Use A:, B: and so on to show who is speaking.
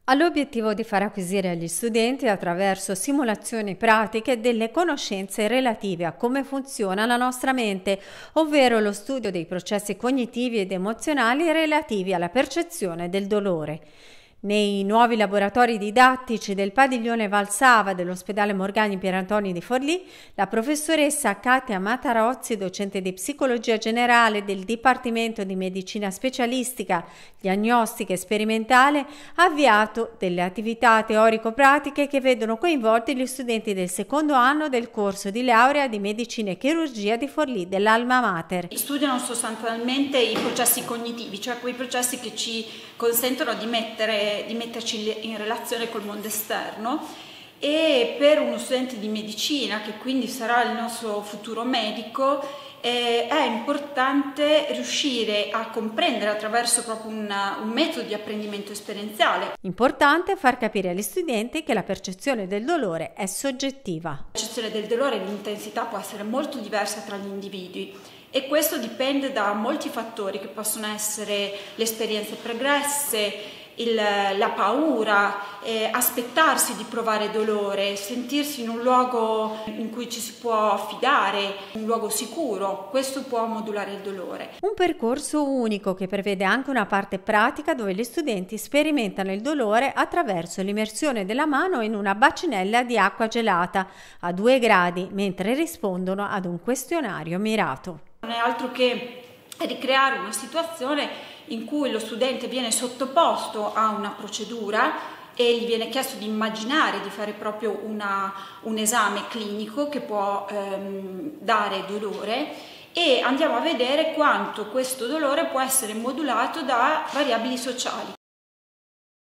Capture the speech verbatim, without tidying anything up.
A: Ha l'obiettivo di far acquisire agli studenti, attraverso simulazioni pratiche, delle conoscenze relative a come funziona la nostra mente, ovvero lo studio dei processi cognitivi ed emozionali relativi alla percezione del dolore. Nei nuovi laboratori didattici del padiglione Valsava dell'ospedale Morgagni Pierantoni di Forlì, la professoressa Katia Matarozzi, docente di psicologia generale del Dipartimento di Medicina Specialistica, Diagnostica e Sperimentale, ha avviato delle attività teorico-pratiche che vedono coinvolti gli studenti del secondo anno del corso di laurea di Medicina e Chirurgia di Forlì dell'Alma Mater.
B: Studiano sostanzialmente i processi cognitivi, cioè quei processi che ci consentono di mettere di metterci in relazione col mondo esterno, e per uno studente di medicina, che quindi sarà il nostro futuro medico, eh, è importante riuscire a comprendere attraverso proprio una, un metodo di apprendimento esperienziale.
A: Importante far capire agli studenti che la percezione del dolore è soggettiva.
B: La percezione del dolore e l'intensità può essere molto diversa tra gli individui, e questo dipende da molti fattori che possono essere le esperienze pregresse, Il, la paura, eh, aspettarsi di provare dolore, sentirsi in un luogo in cui ci si può affidare, un luogo sicuro. Questo può modulare il dolore.
A: Un percorso unico che prevede anche una parte pratica dove gli studenti sperimentano il dolore attraverso l'immersione della mano in una bacinella di acqua gelata a due gradi mentre rispondono ad un questionario mirato.
B: Non è altro che ricreare una situazione in cui lo studente viene sottoposto a una procedura e gli viene chiesto di immaginare di fare proprio una, un esame clinico che può ehm, dare dolore, e andiamo a vedere quanto questo dolore può essere modulato da variabili sociali.